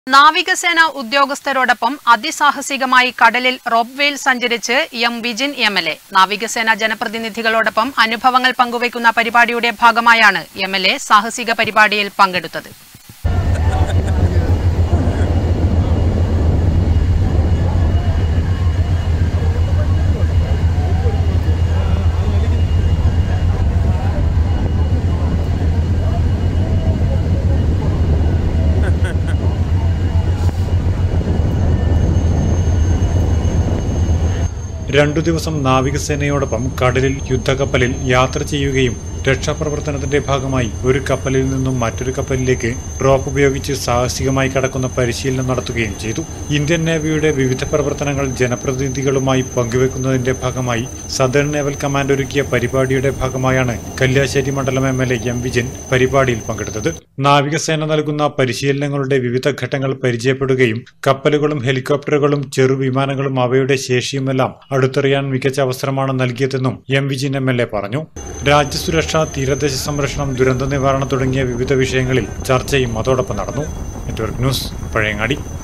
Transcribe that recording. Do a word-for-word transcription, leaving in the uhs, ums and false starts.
നാവികസേന ഉദ്യോഗസ്ഥരോടൊപ്പം അതിസാഹസികമായി കടലിൽ റോപ്വേയിൽ സഞ്ചരിച്ച് M Vijin M L A നാവികസേന ജനപ്രതിനിധികളോടൊപ്പം അനുഭവങ്ങൾ പങ്കുവയ്ക്കുന്ന പരിപാടിയുടെ ഭാഗമായാണ് എം എൽ എ സാഹസിക പരിപാടിയിൽ പങ്കെടുത്തത്. രണ്ടു ദിവസം നാവികസേനയോടൊപ്പം കടലിൽ യുദ്ധക്കപ്പലിൽ യാത്ര ചെയ്യുകയും രക്ഷാപ്രവർത്തനത്തിന്റെ ഭാഗമായി ഒരു കപ്പലിൽ നിന്നും മറ്റൊരു കപ്പലിലേക്ക് റോപ്പ് ഉപയോഗിച്ച് സാഹസികമായി കടക്കുന്ന പരിശീലനം നടത്തുകയും ചെയ്തു. ഇന്ത്യൻ നേവിയുടെ വിവിധ പ്രവർത്തനങ്ങൾ ജനപ്രതിനിധികളുമായി പങ്കുവെക്കുന്നതിന്റെ ഭാഗമായി സദേൺ നേവൽ കമാൻഡ് ഒരുക്കിയ പരിപാടിയുടെ ഭാഗമായാണ് കല്യാശ്ശേരി മണ്ഡലം M L A M Vijin പരിപാടിയിൽ പങ്കെടുത്തത്. നാവികസേന നൽകുന്ന പരിശീലനങ്ങളുടെ വിവിധ ഘട്ടങ്ങൾ പരിചയപ്പെടുകയും കപ്പലുകളും ഹെലികോപ്റ്ററുകളും ചെറുവിമാനങ്ങളും അവയുടെ ശേഷിയുമെല്ലാം അടുത്തറിയാൻ മികച്ച അവസരമാണ് നൽകിയതെന്നും M Vijin M L A പറഞ്ഞു. രാജ്യസുരക്ഷ, തീരദേശ സംരക്ഷണം, ദുരന്ത നിവാരണം തുടങ്ങിയ വിവിധ വിഷയങ്ങളിൽ ചർച്ചയും അതോടൊപ്പം നടന്നു. Network news, Pazhayangadi.